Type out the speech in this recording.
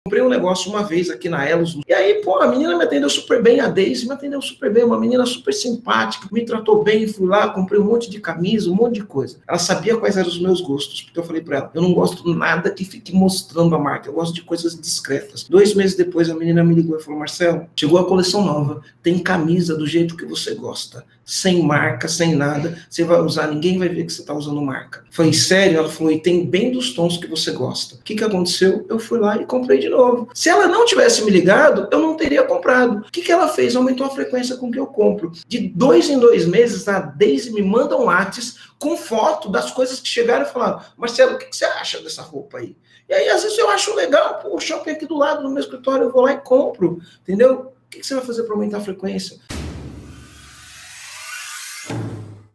Comprei um negócio uma vez aqui na Elos, e aí, pô, a menina me atendeu super bem, a Daisy me atendeu super bem, uma menina super simpática, me tratou bem, fui lá, comprei um monte de camisa, um monte de coisa. Ela sabia quais eram os meus gostos, porque eu falei pra ela, eu não gosto nada que fique mostrando a marca, eu gosto de coisas discretas. 2 meses depois, a menina me ligou e falou, Marcelo, chegou a coleção nova, tem camisa do jeito que você gosta, sem marca, sem nada, você vai usar, ninguém vai ver que você tá usando marca. Eu falei, sério? Ela falou, e tem bem dos tons que você gosta. O que que aconteceu? Eu fui lá e comprei de novo. Se ela não tivesse me ligado, eu não teria comprado. O que que ela fez? Aumentou a frequência com que eu compro. De 2 em 2 meses, a Daisy me manda um WhatsApp com foto das coisas que chegaram e falaram, Marcelo, o que que você acha dessa roupa aí? E aí, às vezes, eu acho legal, pô, o shopping aqui do lado, no meu escritório, eu vou lá e compro, entendeu? O que que você vai fazer para aumentar a frequência?